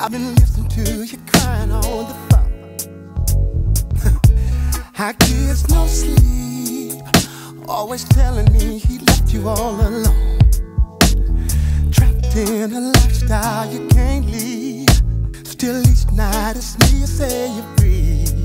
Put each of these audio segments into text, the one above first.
I've been listening to you crying on the phone. I get no sleep, always telling me he left you all alone. Trapped in a lifestyle you can't leave. Still each night it's me you say you breathe.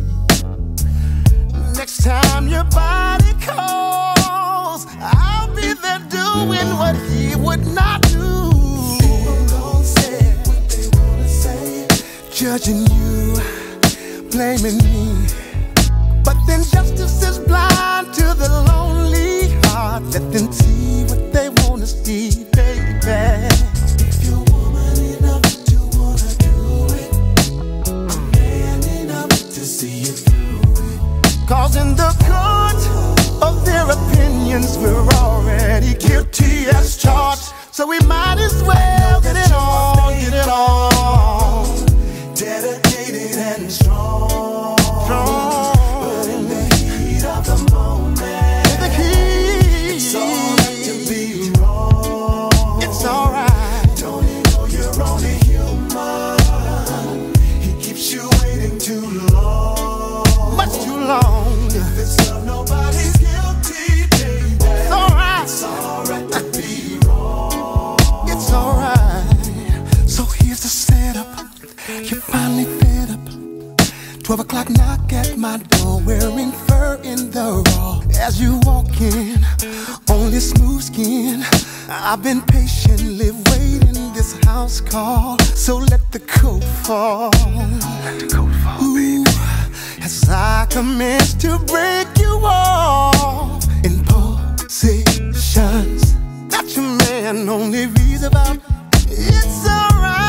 Next time your body calls, I'll be there doing what he would not do. People don't say what they wanna say, judging you, blaming me. But then justice is blind to the lonely heart. Let them see what they wanna see, baby. If you're woman enough to wanna do it, I'm man enough to see you through it. Cause in the court of their opinions, we're already guilty as charged. So we might as well get it on, get it on. Dedicated and strong. But in the heat of the moment, it's alright to be wrong. It's alright. Don't you know you're only human? He keeps you waiting too long. Much too long. If it's love, nobody's guilty, baby. It's alright. It's alright to be wrong. It's alright. So here's the setup. You're finally fed up. 12 o'clock knock at my door, wearing fur in the raw. As you walk in, only smooth skin. I've been patiently waiting this house call. So let the coat fall. Let the coat fall, baby. As I commence to break you off in positions that your man only reads about. It's alright.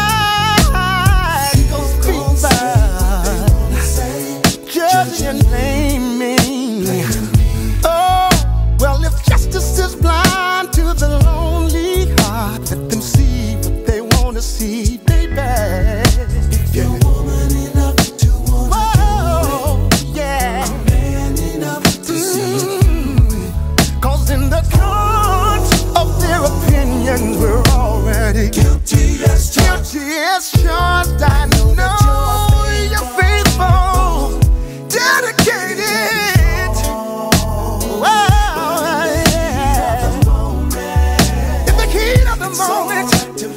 Judging and blaming. Oh, well, if justice is blind to the lonely heart, let them see what they want to see, baby. If you're woman enough to want to do it, yeah, I'm man enough to see it. Cause in the court of their opinions, we're already guilty as charged. Guilty as charged. I know you're faithful, dedicated. Wow, yeah. In the heat of the moment,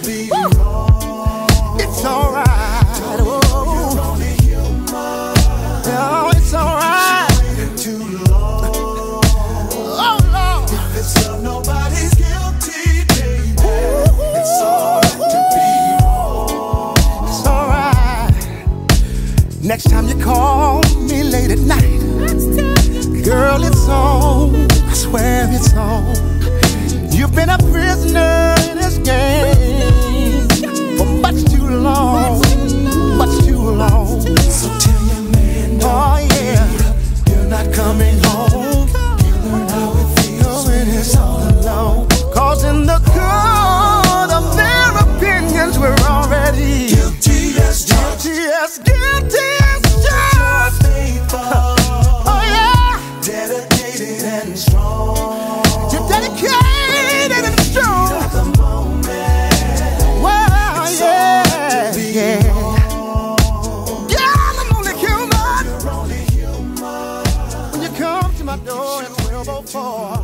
it's alright. Oh, it's alright. Oh, Lord. If it's love, nobody's guilty, baby. It's alright to be wrong. It's alright. Next time you call me late at night, girl, it's on. I swear it's on. You've been a prisoner in this game for much too long, much too long. So tell your man, oh yeah, you're not coming home. You learn how it feels when it's all alone. Cause in the court of their opinions, we're already guilty as charged. Guilty as charged. Oh yeah, dedicated and strong. You're dedicated and strong. Wow, yeah, yeah. Yeah, I'm only human. When you come to my door at 12:04.